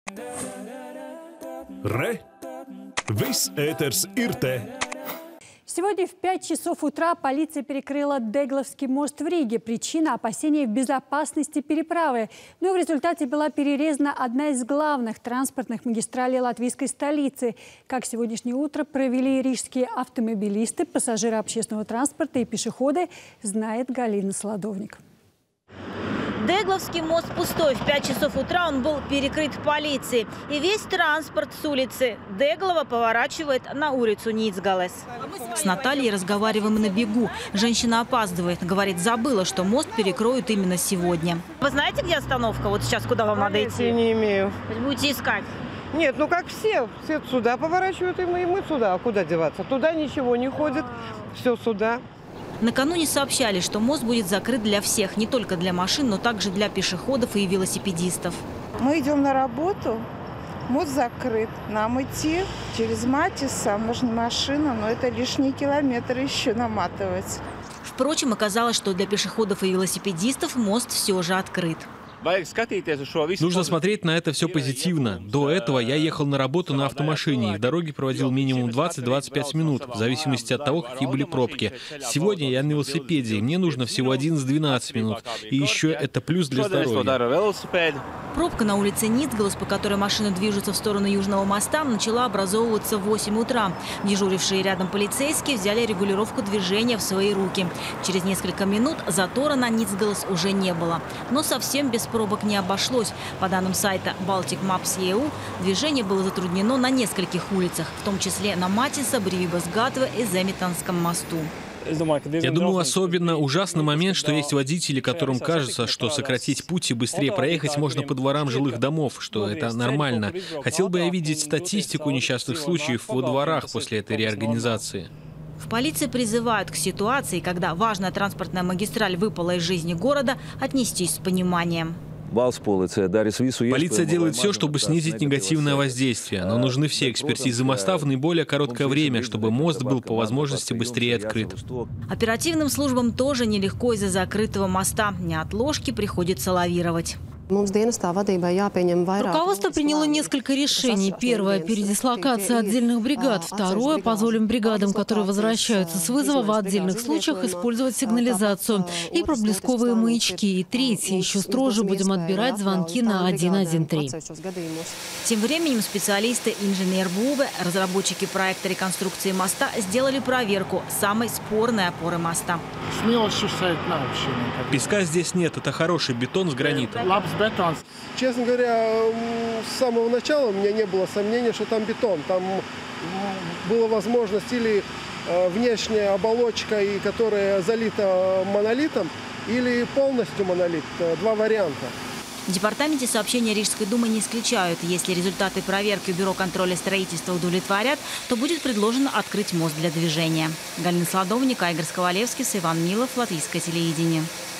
Re! Viss ēters ir te! Сегодня в 5 часов утра полиция перекрыла Дегловский мост в Риге. Причина – опасения в безопасности переправы. Но в результате была перерезана одна из главных транспортных магистралей латвийской столицы. Как сегодняшнее утро провели рижские автомобилисты, пассажиры общественного транспорта и пешеходы, знает Галина Солодовник. Дегловский мост пустой. В 5 часов утра он был перекрыт полицией. И весь транспорт с улицы Деглова поворачивает на улицу Ницгалес. С Натальей разговариваем на бегу. Женщина опаздывает. Говорит, забыла, что мост перекроют именно сегодня. Вы знаете, где остановка? Вот сейчас куда вам надо идти? Я не имею. Будете искать? Нет, ну как все. Все сюда поворачивают, и мы сюда. А куда деваться? Туда ничего не ходит. Все сюда. Накануне сообщали, что мост будет закрыт для всех, не только для машин, но также для пешеходов и велосипедистов. Мы идем на работу, мост закрыт. Нам идти через Матиса, можно машина, но это лишние километры еще наматывать. Впрочем, оказалось, что для пешеходов и велосипедистов мост все же открыт. Нужно смотреть на это все позитивно. До этого я ехал на работу на автомашине и в дороге проводил минимум 20-25 минут, в зависимости от того, какие были пробки. Сегодня я на велосипеде, и мне нужно всего 11-12 минут. И еще это плюс для здоровья. Пробка на улице Ницгалес, по которой машины движутся в сторону Южного моста, начала образовываться в 8 утра. Дежурившие рядом полицейские взяли регулировку движения в свои руки. Через несколько минут затора на Ницгалес уже не было. Но совсем без пробок не обошлось. По данным сайта Baltic Maps.eu, движение было затруднено на нескольких улицах, в том числе на Матиса, Бревибас-Гатве и Земитанском мосту. Я думаю, особенно ужасный момент, что есть водители, которым кажется, что сократить путь и быстрее проехать можно по дворам жилых домов, что это нормально. Хотел бы я видеть статистику несчастных случаев во дворах после этой реорганизации. В полиции призывают к ситуации, когда важная транспортная магистраль выпала из жизни города, отнестись с пониманием. Полиция делает все, чтобы снизить негативное воздействие, но нужны все экспертизы моста в наиболее короткое время, чтобы мост был по возможности быстрее открыт. Оперативным службам тоже нелегко из-за закрытого моста. Неотложки приходится лавировать. Руководство приняло несколько решений. Первое – передислокация отдельных бригад. Второе – позволим бригадам, которые возвращаются с вызова, в отдельных случаях использовать сигнализацию и проблесковые маячки. И третье – еще строже будем отбирать звонки на 113. Тем временем специалисты инженер-буве, разработчики проекта реконструкции моста, сделали проверку самой спорной опоры моста. Песка здесь нет, это хороший бетон с гранитом. Честно говоря, с самого начала у меня не было сомнений, что там бетон. Там была возможность или внешняя оболочка, которая залита монолитом, или полностью монолит. Два варианта. В департаменте сообщения Рижской думы не исключают. Если результаты проверки Бюро контроля строительства удовлетворят, то будет предложено открыть мост для движения. Галина Солодовник, Игорь Сковалевский, Иван Милов, Латвийское телевидение.